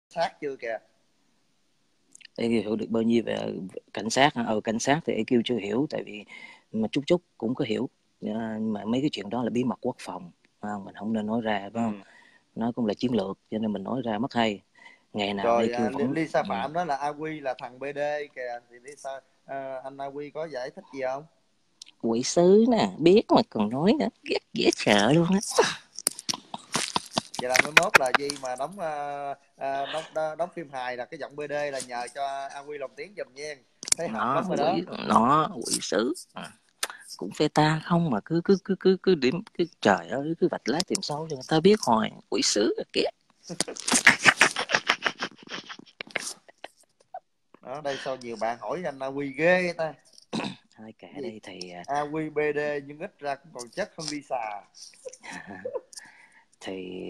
sát chưa kìa. EQ hiểu được bao nhiêu về cảnh sát hả? Cảnh sát thì EQ chưa hiểu, tại vì mà chút cũng có hiểu, mà mấy cái chuyện đó là bí mật quốc phòng, mình không nên nói ra, phải không? Nó cũng là chiến lược, cho nên mình nói ra mất hay. Ngày nào Rồi EQ vẫn Lisa Phạm đó là AQ là thằng BD kìa, thì Lisa anh AQ có giải thích gì không? quỷ sứ nè, biết mà còn nói nữa, ghét sợ luôn á. Vậy là mới mốt là gì mà đóng phim hài là cái giọng BD là nhờ cho AQ lồng tiếng giùm nha, thấy hợp Nó lắm rồi đó. quỷ sứ cũng phê ta không, mà cứ điểm cứ trời ơi, cứ vạch lá tìm sâu cho người ta biết hồi quỷ sứ ghét. Đó, đây sao nhiều bạn hỏi anh AQ ghê ta. Thôi kệ Gì? đây thì AQ BD nhưng ít ra cũng còn chất hơn Lisa. thì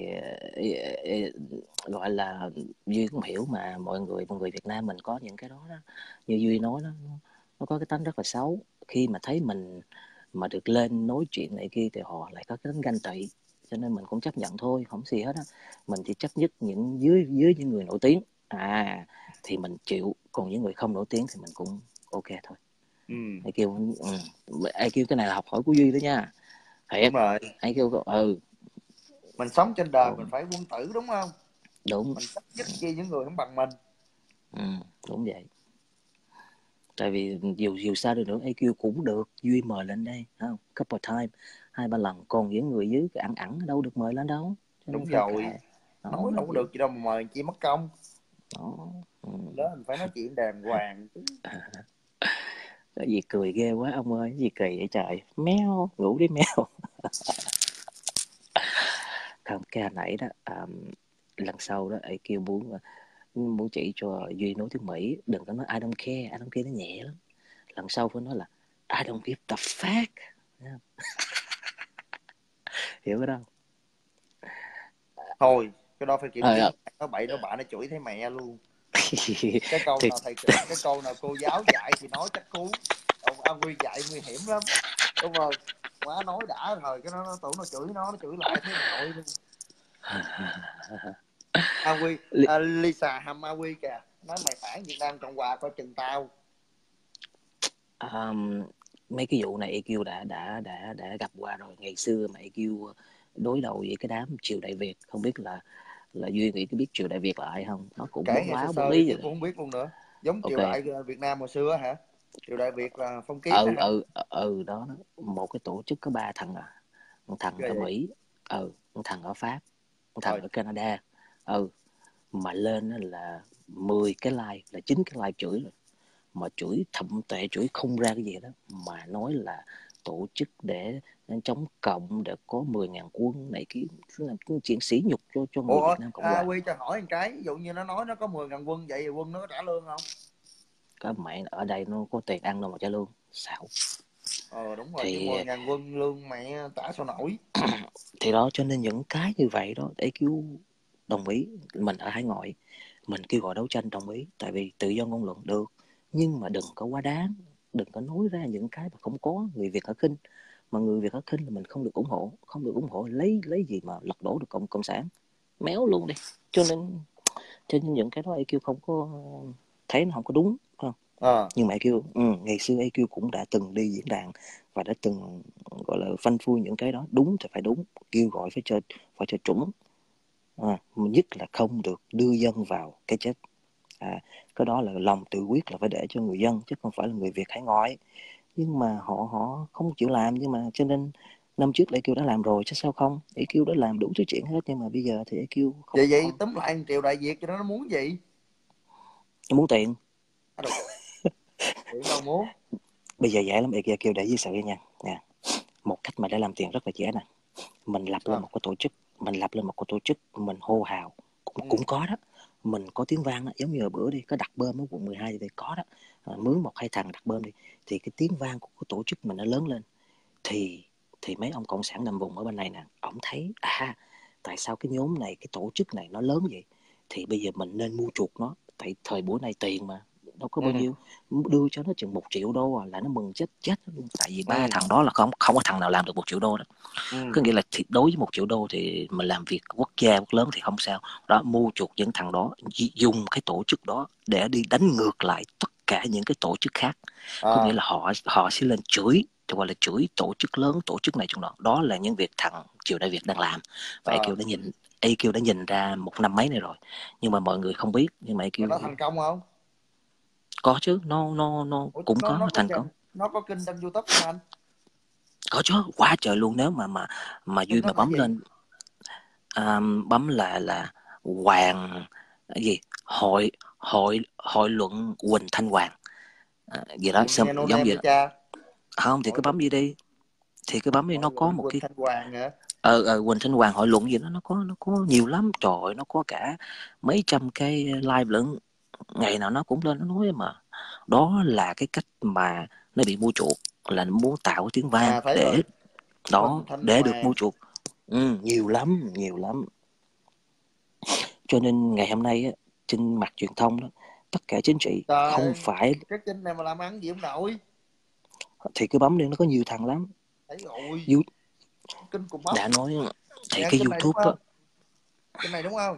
gọi là Duy cũng hiểu mà, mọi người Việt Nam mình có những cái đó đó, như Duy nói đó, nó có cái tánh rất là xấu. Khi mà thấy mình mà được lên nói chuyện này kia thì họ lại có cái tính ganh tị, cho nên mình cũng chấp nhận thôi, không gì hết á. Mình chỉ chấp nhất những dưới những người nổi tiếng thì mình chịu, còn những người không nổi tiếng thì mình cũng ok thôi. Ai kêu cái này là học hỏi của Duy đó nha, Đúng thiệt. rồi, Ai kêu mình sống trên đời mình còn phải quân tử đúng không? đúng. Mình chấp nhất chi những người không bằng mình. Đúng vậy. Tại vì dù sao đi nữa EQ cũng được Duy mời lên đây, không? Couple time, 2-3 lần, còn những người dưới cái ẳng đâu được mời lên đâu, cho nên Đúng thôi rồi, kệ. Đó, nói đâu có vậy được gì đâu mà mời chi mất công. đó. Đó mình phải nói chuyện đàng hoàng chứ. Cái gì cười ghê quá ông ơi, cái gì kỳ vậy trời, meo ngủ đi meo. Không, cái hồi nãy đó, lần sau đó EQ muốn chỉ cho Duy nói tiếng Mỹ, đừng có nói I don't care, I don't care nó nhẹ lắm. Lần sau phải nói là I don't give the fuck. Hiểu cái đó Thôi cái đó phải kiểm không? chứng, nó bậy nó bạ nó chửi thấy mẹ luôn. Thì Cái câu nào cô giáo dạy thì nói chắc cú, ông AQ dạy nguy hiểm lắm, đúng không? Quá nói đã rồi cái nó tưởng nó chửi nó chửi lại thấy nội luôn. AQ Lisa hầm AQ kìa, nói mày phản Việt Nam Cộng Hòa coi chừng tao. Mấy cái vụ này EQ đã gặp qua rồi. Ngày xưa mà EQ đối đầu với cái đám Triều Đại Việt, không biết là Duy nghĩ có biết Triều Đại Việt là ai không? Nó cũng Kể bóng nghe sơ báo bóng sơ đi lý chứ rồi. cũng không biết luôn nữa. Giống Ok. triều đại Việt Nam hồi xưa hả? Triều đại Việt là phong kiến hả? Đó, một cái tổ chức có 3 thằng một thằng Ghê ở vậy. Mỹ, một thằng ở Pháp, một thằng Rồi ở Canada. Mà lên là 10 cái like, là 9 cái like chửi rồi, mà chửi thậm tệ, chửi không ra cái gì đó, mà nói là tổ chức để chống cộng, để có 10.000 quân này, cái chuyện sỉ nhục cho người ủa Việt Nam Cộng Hòa. Quy cho hỏi một cái, ví dụ như nó nói nó có 10.000 quân vậy thì quân nó có trả lương không? Các mẹ ở đây nó có tiền ăn đâu mà trả lương sao? Đúng rồi chứ, thì 10.000 quân lương mẹ trả sao nổi. thì đó, cho nên những cái như vậy đó EQ đồng ý. Mình ở hải ngoại, mình kêu gọi đấu tranh đồng ý, tại vì tự do ngôn luận được, nhưng mà đừng có quá đáng, đừng có nói ra những cái mà không có. Người Việt ở khinh, mà người Việt ở khinh là mình không được ủng hộ, không được ủng hộ. Lấy gì mà lật đổ được cộng sản, méo luôn đi. Cho nên những cái đó EQ không có thấy, nó không có đúng, không? Ờ Nhưng mà EQ ngày xưa EQ cũng đã từng đi diễn đàn và đã từng gọi là phanh phui những cái đó. Đúng thì phải đúng, kêu gọi phải cho chuẩn, nhất là không được đưa dân vào cái chết. Cái đó là lòng tự quyết, là phải để cho người dân chứ không phải là người Việt hải ngoại. Nhưng mà họ không chịu làm, nhưng mà cho nên năm trước EQ đã làm rồi chứ sao không. EQ đã làm đủ thứ chuyện hết, nhưng mà bây giờ thì EQ không vậy còn. túm lại triều đại Việt cho nó muốn gì? Nó muốn tiền. Đồ, chuyện đâu muốn. Bây giờ dễ lắm, EQ để dưới sự nha. Một cách mà để làm tiền rất là dễ nè. Mình lập lên Ờ một cái tổ chức, mình hô hào, cũng ừ. có đó. Mình có tiếng vang đó, giống như ở bữa đi, có đặt bơm ở quận 12 thì có đó. Mướn 1-2 thằng đặt bơm đi, thì cái tiếng vang của cái tổ chức mình nó lớn lên, thì mấy ông cộng sản nằm vùng ở bên này nè, ổng thấy tại sao cái nhóm này, cái tổ chức này nó lớn vậy, thì bây giờ mình nên mua chuộc nó. Tại thời buổi này tiền mà, đâu có Ừ. bao nhiêu, đưa cho nó chừng 1 triệu đô à, là nó mừng chết chết luôn. Tại vì ba Ừ. thằng đó là không có thằng nào làm được 1 triệu đô đó. Ừ. Có nghĩa là thì đối với 1 triệu đô thì mình làm việc quốc gia quốc lớn thì không sao đó, mua chuộc những thằng đó, dùng cái tổ chức đó để đi đánh ngược lại tất cả những cái tổ chức khác. Có nghĩa là họ sẽ lên chửi, gọi là chửi tổ chức lớn, tổ chức này trong đó. Đó là những việc thằng Triều Đại Việt đang làm, và AQ đã nhìn ra 1 năm mấy này rồi, nhưng mà mọi người không biết. Nhưng mà Mà AQ nó thành công không? có chứ, nó Ủa, cũng có, nó nó có thành công. nó có kênh trên YouTube không anh? Có chứ, quá trời luôn. Nếu mà Kênh Duy nó mà là bấm gì? lên, bấm là Hoàng cái gì, hội hội hội luận Quỳnh Thanh Hoàng, gì đó, Ủa, nghe no giống name vậy vậy đó. cha. Không thì Hội cứ bấm luận, gì đi, thì cứ bấm đi, nó hội có luận một Quỳnh cái Thanh Hoàng hả? Quỳnh Thanh Hoàng hội luận gì đó, nó có nhiều lắm, trời ơi, nó có cả mấy trăm cái live lận, ngày nào nó cũng lên nó nói. Mà đó là cái cách mà nó bị mua chuộc, là nó muốn tạo cái tiếng vang Thấy để rồi. đó, Quỳnh Thanh để được mua Hoàng. chuộc. Nhiều lắm, nhiều lắm. Cho nên ngày hôm nay á, trên mặt truyền thông đó, tất cả chính trị không Trời, phải, cái kênh này mà làm ăn gì không nổi. thì cứ bấm đi, nó có nhiều thằng lắm. Thấy rồi. You, Kênh của bắp đã nói thì nè, cái kênh này đúng YouTube á, không? Kênh này đúng không?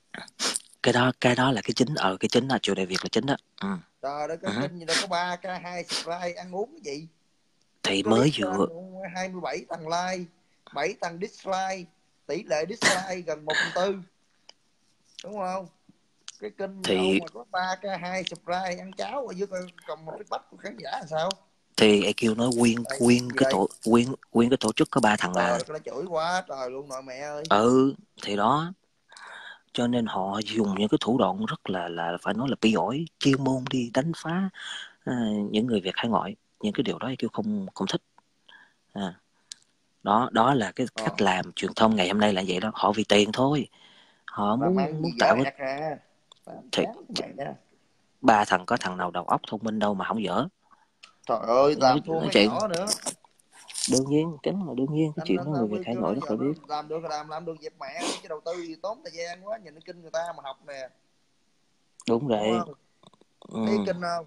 cái đó là cái chính, cái chính là chủ đề Việt là chính đó. Trời ơi, cái Ừ. kênh gì đâu có 3K 2 subscribe, ăn uống cái gì? Cái Thì clip mới của anh vừa 27 thằng like, 7 thằng dislike, tỷ lệ dislike gần 1/4, đúng không? Cái kênh gì đâu thì mà có 3K 2 subscribe, ăn cháo ở dưới còn một feedback của khán giả là sao? thì EQ nói quyên Đây, quyên gì cái đây? tổ quyên quyên cái tổ chức có 3 thằng Trời mà. ơi, nó chửi quá trời luôn nội mẹ ơi. Thì đó, cho nên họ dùng những cái thủ đoạn rất là phải nói là bi ổi, chuyên môn đi đánh phá những người Việt hải ngoại. Những cái điều đó EQ không không thích. à, đó là cái cách Ờ, làm truyền thông ngày hôm nay là vậy đó, họ vì tiền thôi, họ làm muốn ăn muốn gì dở tạo cái ẹc ra. Làm thì, chán mẹ nha. 3 thằng có thằng nào đầu óc thông minh đâu mà không dở. Trời ơi, làm thua Nói mấy chuyện nhỏ nữa. đương nhiên, cái đó là đương nhiên, cái chuyện đó người Anh Việt mới hải kêu nó ngoại rất giờ là nó biết. làm được thì làm được dẹp mẹ đi, chứ đầu tư gì tốn thời gian quá, nhìn cái kinh người ta mà học nè. Đúng Đúng rồi. không? Ừ, Thấy kinh không?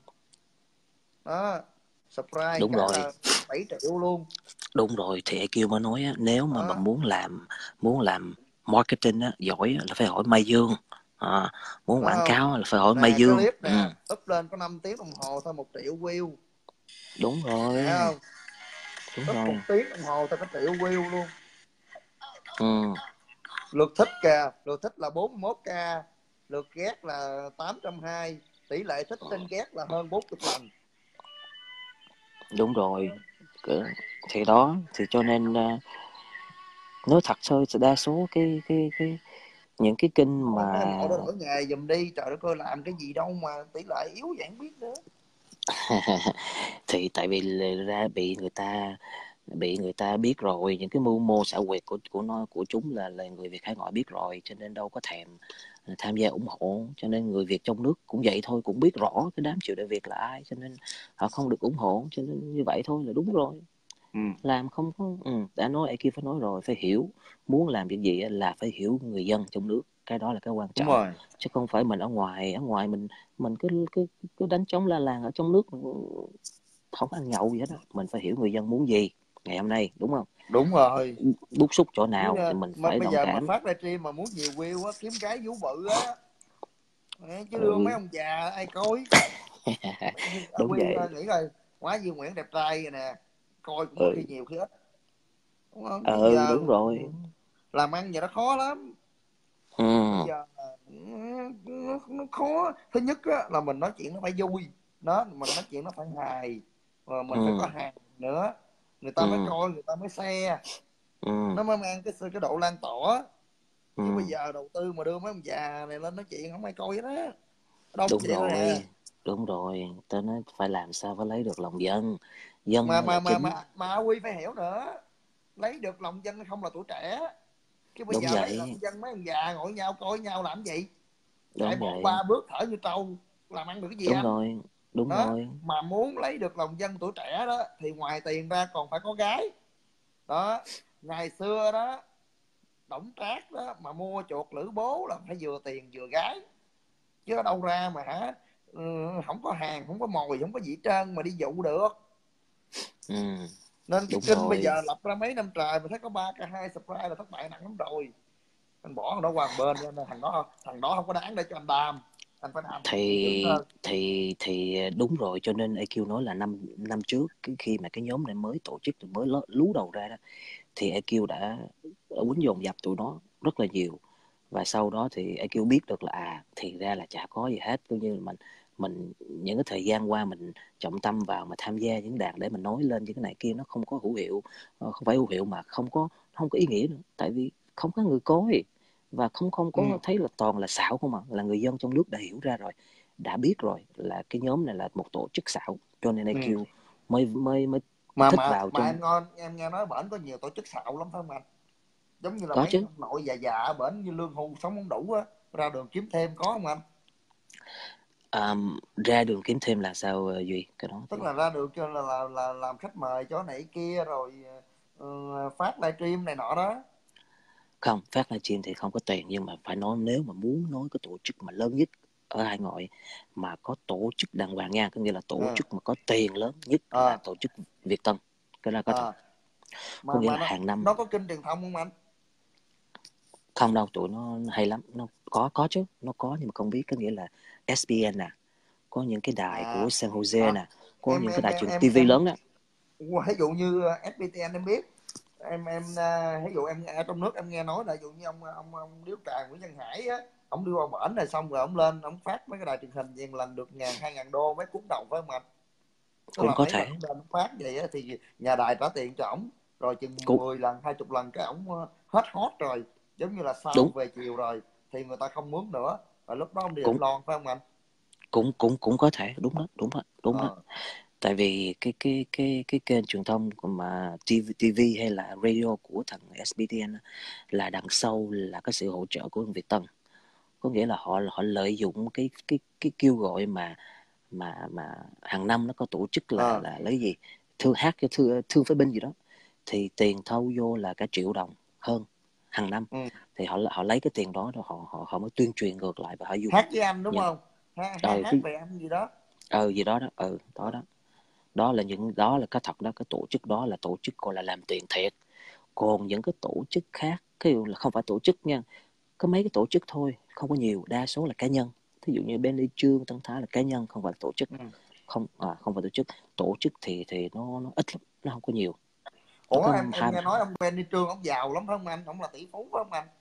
Đó, subscribe đúng cái rồi. là 7 triệu luôn. Đúng rồi, thì EQ mới nói á, nếu mà Đó. muốn làm marketing á, giỏi á, là phải hỏi Mai Dương. à, Muốn Đúng quảng không? cáo á, là phải hỏi Mai Nè, cái Dương. clip nè, up lên có 5 tiếng đồng hồ thôi 1 triệu view. Đúng rồi. Thấy không? Đúng Up rồi. 1 tiếng đồng hồ thôi có 1 triệu view luôn. Ừ, Lượt thích kìa, lượt thích là 41k, lượt ghét là 820, tỷ lệ thích trên ghét là hơn 40 lần. đúng rồi. Thì đó, thì cho nên nói thật thôi, đa số cái những cái kênh Thôi mà mấy ông nội đó đổi nghề giùm đi, trời đất ơi, làm cái gì đâu mà tỷ lệ yếu vậy không biết nữa. thì tại vì ra bị người ta biết rồi, những cái mưu mô xảo quyệt của chúng là người Việt hải ngoại biết rồi, cho nên đâu có thèm tham gia ủng hộ. Cho nên người Việt trong nước cũng vậy thôi, cũng biết rõ cái đám Triệu Đại Việt là ai, cho nên họ không được ủng hộ. Cho nên như vậy thôi là đúng rồi. Ừ. Làm không có đã nói ai kia phải nói rồi, phải hiểu. Muốn làm việc gì là phải hiểu người dân trong nước, cái đó là cái quan Đúng trọng. rồi. Chứ không phải mình ở ngoài mình cứ đánh trống la làng ở trong nước, không ăn nhậu gì hết á. Mình phải hiểu người dân muốn gì ngày hôm nay, đúng không? Đúng rồi. Bức xúc chỗ Chứ nào thì mình mà phải bây đồng giờ mà cảm. phát livestream mà muốn nhiều view á, kiếm gái vú bự á. Chứ đưa mấy Ừ. ông già ai coi. Đúng Quy vậy. nghĩ rồi, quá Duy Nguyễn đẹp trai rồi nè, coi cũng có Ừ. khi nhiều khi ít, đúng không? Chứ giờ Đúng rồi. làm ăn giờ nó khó lắm. Ừ. Bây giờ nó khó. Thứ nhất á, là mình nói chuyện nó phải vui, đó mình nói chuyện nó phải hài, rồi mình phải có Ừ. hàng nữa, người ta mới Ừ. coi, người ta mới share, Ừ. nó mới mang cái độ lan tỏa. Ừ. Chứ bây giờ đầu tư mà đưa mấy ông già này lên nói chuyện không ai coi hết á, đông Đúng vậy thôi à. rồi. Đúng rồi, tao nói phải làm sao phải lấy được lòng dân. Dân mà là mà mà chính. mà mà Quy phải hiểu nữa, lấy được lòng dân hay không là tuổi trẻ. Chứ bây Đúng giờ lấy vậy. lòng dân mấy ông già ngồi nhau coi nhau làm gì? Chạy Đúng bộ vậy. 3 bước thở như trâu, làm ăn được cái gì Đúng anh? rồi. Đúng Đó, rồi. mà muốn lấy được lòng dân tuổi trẻ đó thì ngoài tiền ra còn phải có gái. Đó, ngày xưa đó, Đổng Trác đó mà mua chuột Lữ Bố là phải vừa tiền vừa gái, chứ ở đâu ra mà hả, không có hàng, không có mồi, không có gì hết trơn mà đi dụ được. Ừ, Nên cái đúng kênh bây rồi. giờ lập ra mấy năm trời mà thấy có 3k2 subscribe là thất bại nặng lắm rồi. Anh bỏ thằng đó qua một bên, nên thằng đó không có đáng để cho anh đam. Anh phải làm cái gì dữ thì hơn. thì đúng rồi, cho nên EQ nói là năm năm trước khi mà cái nhóm này mới tổ chức, mới lú đầu ra đó, thì EQ đã quýnh dồn dập tụi nó rất là nhiều. Và sau đó thì EQ biết được là thì ra là chả có gì hết, coi như mình những cái thời gian qua mình trọng tâm vào mà tham gia diễn đàn để mình nói lên những cái này kia, nó không có hữu hiệu, không phải hữu hiệu mà không có ý nghĩa nữa, tại vì không có người coi, và không Ừ. có thấy là toàn là xạo không, mà là người dân trong nước đã hiểu ra rồi, đã biết rồi là cái nhóm này là một tổ chức xạo, cho nên Ừ. EQ mới mà thích mà vào mà trong. em nghe nói bển có nhiều tổ chức xạo lắm phải không anh? Giống như là Có mấy chứ. ông nội già già ở bển như lương hưu sống không đủ á, ra đường kiếm thêm có không anh? À, ra đường kiếm thêm là sao Duy? Cái đó Tức thì là ra đường cho là làm khách mời cho này kia rồi phát livestream này nọ đó. không, phát livestream thì không có tiền, nhưng mà phải nói, nếu mà muốn nói cái tổ chức mà lớn nhất ở hải ngoại mà có tổ chức đàng hoàng nha, có nghĩa là tổ Ừ. chức mà có tiền lớn nhất là Ờ. tổ chức Việt Tân. Cái là có thật. Ờ. Có nghĩa mà là hàng năm. nó có kênh truyền thông không anh? Không đâu, tụi nó hay lắm, nó có chứ, nó có, nhưng mà không biết. Có nghĩa là SBN nè, có những cái đài của À. San Jose À, nè, có em những cái em đài em truyền em TV em lớn đó. ví dụ như FPTN em biết. Ví dụ em ở trong nước em nghe nói là ví dụ như ông Điếu Trà Nguyễn Văn Hải á, ông đi qua bển này xong rồi ông lên ông phát mấy cái đài truyền hình vàng lần được 1.000 2.000 đô mấy cuốn đầu phải không anh? Tức Cũng là có mấy lần thể. ông lên ông phát vậy á, thì nhà đài trả tiền cho ổng, rồi chừng Cũng 10 lần 20 lần cái ổng hết hot rồi, giống như là sau đúng. về chiều rồi thì người ta không mướn nữa, và lúc đó ông đi định cũng lon phải không anh? cũng cũng cũng có thể, đúng đó, đúng đó, đúng đó. Ờ. Tại vì cái kênh truyền thông mà TV hay là radio của thằng SBTN á, là đằng sau là cái sự hỗ trợ của Việt Tân. Có nghĩa là họ lợi dụng cái kêu gọi mà hàng năm nó có tổ chức Ờ. là lấy gì, thương hát cho thương phế binh gì đó, thì tiền thâu vô là cả triệu đồng hơn hàng năm. Ừ. Thì họ lấy cái tiền đó, họ mới tuyên truyền ngược lại, và họ dùng Hát với anh đúng những không? Hát cái về anh gì đó. gì đó đó, đó Ờ. đó. Đó là cái thật đó, cái tổ chức đó là tổ chức gọi là làm tiền thiệt. Còn những cái tổ chức khác, cái là không phải tổ chức nha, có mấy cái tổ chức thôi, không có nhiều, đa số là cá nhân. Thí dụ như Benny Trương, Tân Thái là cá nhân, không phải tổ chức. Ừ. Không phải tổ chức. Tổ chức thì nó ít lắm, nó không có nhiều. Nó Ủa có em hai. nghe nói ông Benny Trương ông giàu lắm phải không anh? Ông là tỷ phú phải không anh?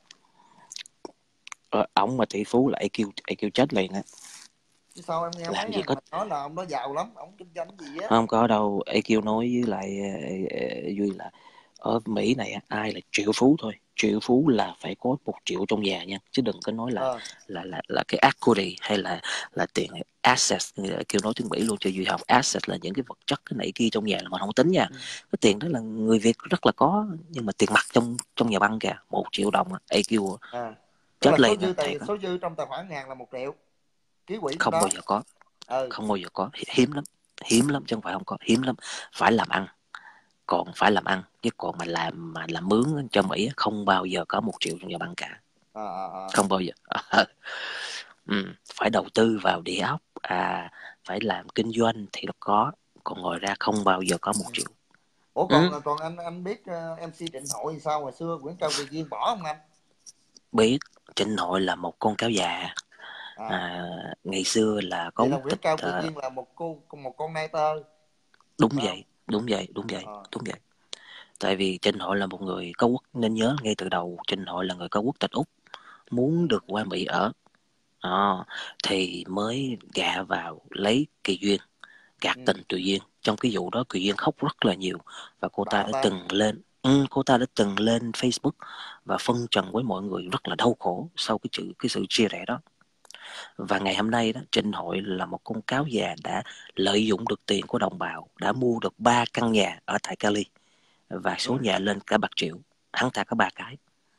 Ổng mà tỷ phú là AQ chết liền á. Chứ sao em nghe Làm mấy gì thằng có. mà nói là ông đó giàu lắm, ông kinh doanh gì á? Không có đâu, AQ nói với lại Duy là ở Mỹ này ai là triệu phú thôi, triệu phú là phải có 1 triệu trong nhà nha, chứ đừng có nói là Ờ. là cái equity hay là tiền assets. Kêu nói tiếng Mỹ luôn cho Duy học, asset là những cái vật chất cái này kia trong nhà là mình không tính nha. Ừ. Cái tiền đó là người Việt rất là có, nhưng mà tiền mặt trong trong nhà băng kìa, 1 triệu đồng AQ À, tức là chết liền á, thiệt á. số dư trong tài khoản ngàn là 1 triệu, ký quỹ trong Không bao đó. giờ có, Ừ. không bao giờ có, hiếm lắm, hiếm lắm chứ không phải không có, hiếm lắm. Phải làm ăn, còn phải làm ăn, chứ còn mà làm mướn cho Mỹ không bao giờ có 1 triệu trong nhà băng cả, À, à, à. không bao giờ. Phải đầu tư vào địa ốc, phải làm kinh doanh thì nó có, còn ngoài ra không bao giờ có 1 triệu. Ủa Ừ, còn anh biết MC Trịnh Hội thì sao, hồi xưa Nguyễn Cao Kỳ Duyên bỏ không anh? biết. Trịnh Hội là một con cáo già. À, Ngày xưa là có vậy là quốc Nguyễn tịch. Cao Kỳ Duyên là một con nai tơ Đúng phải không? vậy, đúng vậy, đúng vậy, Ờ. đúng vậy. Tại vì Trịnh Hội là một người có quốc, nên nhớ ngay từ đầu Trịnh Hội là người có quốc tịch Úc, Ừ. muốn được qua Mỹ ở. Đó, thì mới gạ vào lấy Kỳ Duyên, gạt Ừ. tình Kỳ Duyên. Trong cái vụ đó Kỳ Duyên khóc rất là nhiều, và Bạo ta. cô ta đã từng lên Facebook và phân trần với mọi người rất là đau khổ sau cái sự chia rẽ đó. Và ngày hôm nay đó, Trịnh Hội là một con cáo già đã lợi dụng được tiền của đồng bào, đã mua được 3 căn nhà ở tại Cali, và số Ừ. nhà lên cả bạc triệu. Hắn ta có 3 cái.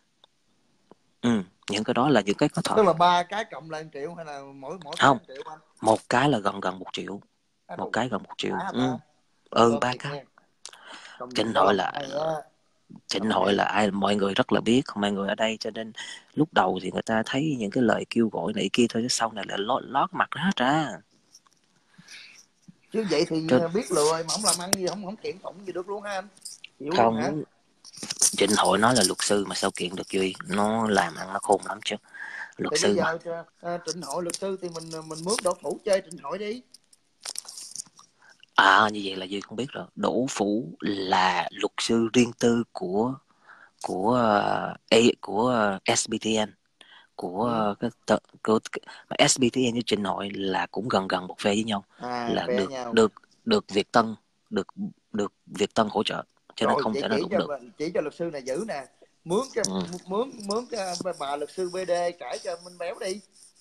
Những cái đó là những cái có thật. Tức là ba cái cộng lên 1 triệu hay là mỗi mỗi cái Không, 1 triệu anh? một cái là gần gần 1 triệu, À, một đủ. cái gần 1 triệu. Đã hả ta? Ba Gom thiệt cái. nha. Công nhận Trịnh có Hội làm là hay á. Trịnh Làm Hội hay. là ai mọi người rất là biết, không mọi người ở đây, cho nên lúc đầu thì người ta thấy những cái lời kêu gọi này kia thôi, chứ sau này là lót mặt ra hết ra. Chứ vậy thì Chứ biết lừa mà không làm ăn gì, không không kiện tụng gì được luôn ha anh, chịu luôn hả? không, Trịnh Hội nói là luật sư mà sao kiện được Duy, nó làm ăn nó khôn lắm chứ, luật Thì bây sư mà. giờ Trịnh Hội luật sư thì mình mướn Đỗ Phủ chơi Trịnh Hội đi. À như vậy là Duy không biết rồi, Đỗ Phủ là luật sư riêng tư của SBTN, Ừ. của của SBTN với Trịnh Hội là cũng gần gần một phe với nhau, là Phe được nhau. được được Việt Tân, được được Việt Tân hỗ trợ, cho nên Rồi không vậy thể nào đụng được. chỉ cho luật sư này giữ nè, mướn cái Ừ. mướn cái bà luật sư BD cãi cho Minh Béo đi.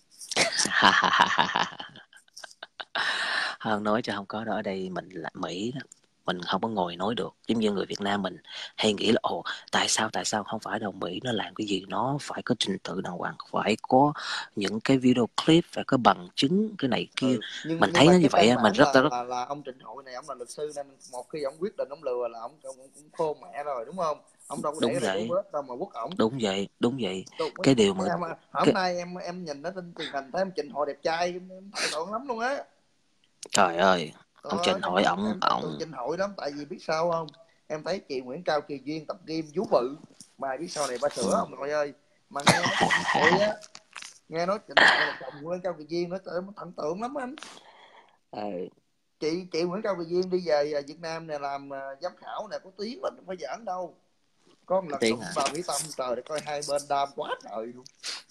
Hơn nói cho không có đó, ở đây mình là Mỹ đó, mình không có ngồi nói được, giống như người Việt Nam mình hay nghĩ là ồ tại sao không phải đâu, Mỹ nó làm cái gì nó phải có trình tự đàng hoàng, phải có những cái video clip, phải có bằng chứng cái này kia. Ừ. Mình Nhưng thấy mà nó như cái vậy căn á, mình bản rất rất là ông Trịnh Hội này ông là luật sư, nên một khi ông quyết định ông lừa là ông cũng khôn mẹ rồi đúng không? Ông đâu có để đúng cái này dấu vậy, vết đâu mà quất ổng. đúng vậy. Đúng Cái điều mà em, hôm cái nay em nhìn nó trên truyền hình thấy em Trịnh Hội đẹp trai em thợ thượng lắm luôn á. trời ơi, ông Đó, Trịnh Hội ổng em thần tượng ổng Trịnh Hội lắm, tại vì biết sao không, em thấy chị Nguyễn Cao Kỳ Duyên tập gym vú bự, mà biết sau này ba sữa ừ. ông nội ơi. Mà nghe nói Trịnh Hội á, nghe nói Trịnh Hội là chồng Nguyễn Cao Kỳ Duyên nữa, trời ơi, thần tượng lắm anh. Ờ, Chị Nguyễn Cao Kỳ Duyên đi về Việt Nam này làm giám khảo này, có tiếng lắm, không phải giỡn đâu. Có một lần tiếng đụng à. vào Mỹ Tâm, trời đất ơi, hai bên đam quá trời luôn.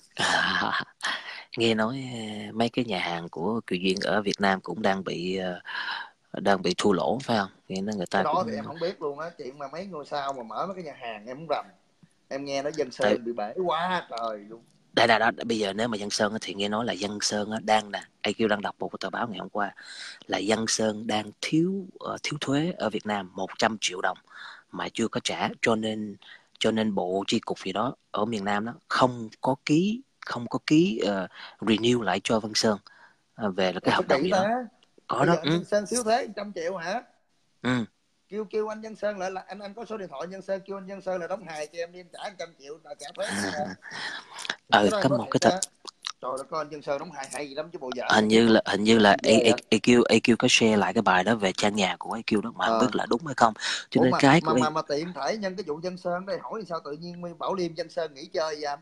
Nghe nói mấy cái nhà hàng của Kiều Duyên ở Việt Nam cũng đang bị thua lỗ phải không? Nghe nói người Cái ta đó thì cũng em không biết luôn á, chuyện mà mấy ngôi sao mà mở mấy cái nhà hàng em không rành. Em nghe nói Dân tại Sơn bị bể quá trời luôn. đây là đó, bây giờ nếu mà Dân Sơn thì nghe nói là Dân Sơn đang nè, IQ đang đọc một tờ báo ngày hôm qua là Dân Sơn đang thiếu thuế ở Việt Nam 100 triệu đồng mà chưa có trả, cho nên bộ chi cục gì đó ở miền Nam đó không có ký renew lại cho Văn Sơn về là Ủa cái sao hợp đồng kỳ gì đó. ta? Có Bây đó. giờ anh Ừ. Dân Sơn xíu thế 100 triệu hả? Ừ. Kêu anh Dân Sơn lại là anh có số điện thoại Dân Sơn, kêu anh Dân Sơn là đóng hài cho em đi, em trả 100 triệu là trả thuế cho em. Cái đó em Có nói một thiệt cái á. Trời đất ơi, anh Dân Sơn đóng hài hay gì lắm chứ bộ giỡn hình đó chứ. như là hình như là Ghê á. AQ có share lại cái bài đó về trang nhà của AQ đó mà không Ờ. biết là đúng hay không, cho Ủa nên cái của mà tiện thể nhân cái vụ Dân Sơn đây hỏi sao tự nhiên Bảo Liêm Dân Sơn nghỉ chơi vậy anh?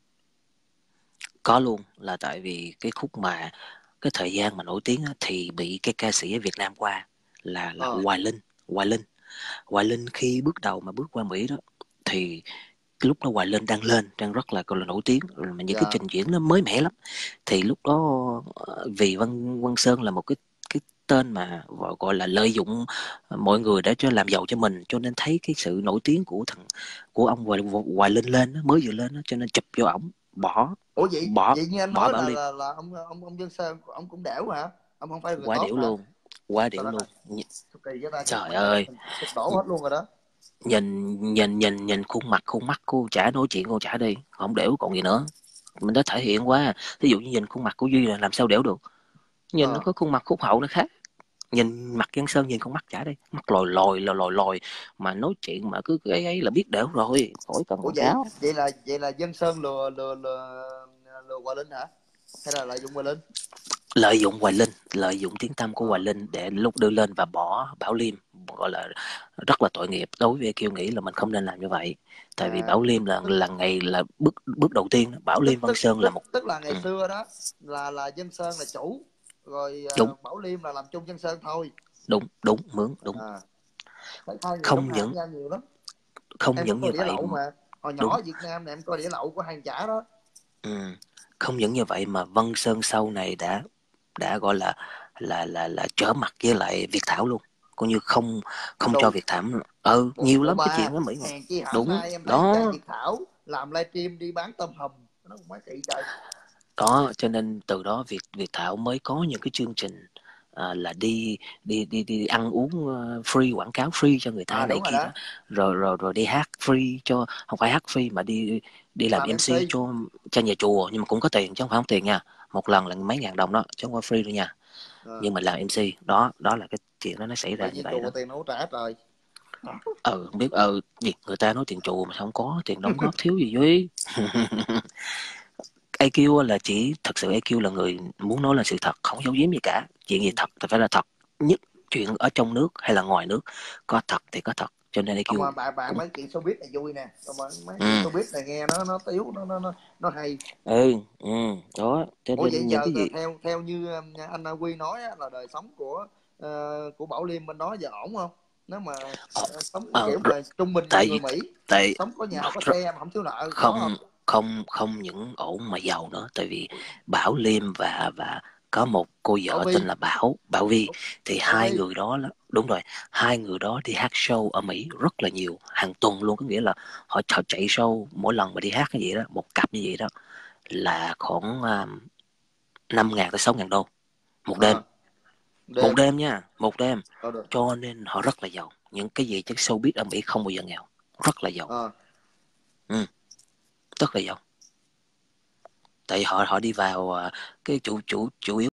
có luôn là tại vì cái khúc mà cái thời gian mà nổi tiếng á, thì bị cái ca sĩ ở Việt Nam qua là Ờ. Hoài Linh khi bước qua Mỹ đó thì cái lúc đó Hoài Linh đang rất là gọi là nổi tiếng, mà những cái Dạ. trình diễn nó mới mẻ lắm, thì lúc đó vì Văn Văn Sơn là một cái tên mà gọi là lợi dụng mọi người để cho làm giàu cho mình, cho nên thấy cái sự nổi tiếng của ông Hoài Linh lên đó, mới vừa lên đó, cho nên chụp vô ổng, bỏ Ủa vậy bỏ vậy như anh bỏ nói Bảo Liêm. là ông Dân Sơn ông cũng đẻo hả? Ông không phải là người Quá tốt điểu hả? luôn, quá Trời điểu đất luôn. ơi, sao kỳ vậy ta, chết Trời mẹ rồi, ơi, mình sụp đổ hết luôn rồi đó. nhìn khuôn mặt cô chả nói chuyện, cô chả đi không đểu còn gì nữa, mình đã thể hiện quá. Ví dụ như nhìn khuôn mặt của Duy là làm sao đểu được, nhìn nó Ờ. có khuôn mặt phúc hậu nó khác, nhìn mặt Giang Sơn nhìn con mắt chả đi, mắt lồi lồi mà nói chuyện mà cứ cái ấy là biết đểu rồi, khỏi cần Ủa quảng vậy cáo. vậy là Dân Sơn lừa Hoài Linh hả, hay là lợi dụng Hoài Linh? Lợi dụng tiếng tăm của Hoài Ờ. Linh để lúc đưa lên và bỏ Bảo Liêm, gọi là rất là tội nghiệp. Đối với Kiều nghĩ là mình không nên làm như vậy, tại vì À Bảo Liêm là tức là ngày là bước bước đầu tiên. Bảo tức Liêm Văn tức Sơn là tức một tức là ngày ừ, xưa đó là Dân Sơn là chủ, rồi đúng Bảo Liêm là làm chung Dân Sơn thôi. đúng đúng mướn đúng. À, thấy hai người đóng không hài những với nhau nhiều lắm. không Em có những coi như đĩa vậy lậu mà, hồi nhỏ đúng. ở Việt Nam này em coi đĩa lậu của hàng chả đó. Ừ. Không những như vậy mà Văn Sơn sau này đã gọi là trở mặt với lại Việt Thảo luôn, coi như không không cho Rồi. Việt Thảo. Nhiều Ủa lắm cái ba, chuyện đó Mỹ mà. hèn chi hổm Đúng nay em thấy con trai đó. Việt Thảo làm livestream đi bán tôm hùm, nó cũng mấy kỳ trời. Đó cho nên từ đó Việt Việt Thảo mới có những cái chương trình là đi ăn uống free, quảng cáo free cho người ta À này đúng rồi kia đó. đó, rồi đi hát free cho, không phải hát free mà đi làm Làm MC MC. cho nhà chùa, nhưng mà cũng có tiền chứ không phải không tiền nha, một lần là mấy ngàn đồng đó chứ không phải free đâu nha, Ờ. nhưng mà làm MC đó, đó là cái chuyện đó nó xảy Bởi ra như vì vậy chùa đó. tiền đâu có trả trời. Không biết gì người ta nói tiền chùa mà sao không có tiền đóng góp thiếu gì Duy. AQ là chỉ thật sự AQ là người muốn nói là sự thật, không giấu giếm gì cả, chuyện gì thật thì phải là thật nhất. chuyện ở trong nước hay là ngoài nước, có thật thì có thật, cho nên Không IQ mà bạn cũng mấy chuyện showbiz này vui nè, mấy chuyện ừ showbiz này nghe nó tiếu, nó hay. ừ ừ đó, cho Ủa vậy nên những giờ cái gì theo theo như anh Quy nói á, là đời sống của Bảo Liêm bên đó giờ ổn không? Nếu mà ờ, sống kiểu r- mà trung bình như tại người Mỹ, tại sống có nhà có r- xe mà không thiếu nợ, có không không? không không những ổn mà giàu nữa, tại vì Bảo Liêm và có một cô Bảo vợ tên Vi, là Bảo Vi, thì Bảo hai Vi. người đó đúng rồi, hai người đó đi hát show ở Mỹ rất là nhiều, hàng tuần luôn, có nghĩa là họ chạy show mỗi lần mà đi hát cái gì đó, một cặp như vậy đó là khoảng 5.000 tới 6.000 đô một đêm, một Đêm. đêm nha, một đêm, Được. cho nên họ rất là giàu, những cái gì chắc showbiz ở Mỹ không bao giờ nghèo, rất là giàu, Ờ. ừ, rất là giàu, tại họ họ đi vào cái chủ chủ chủ yếu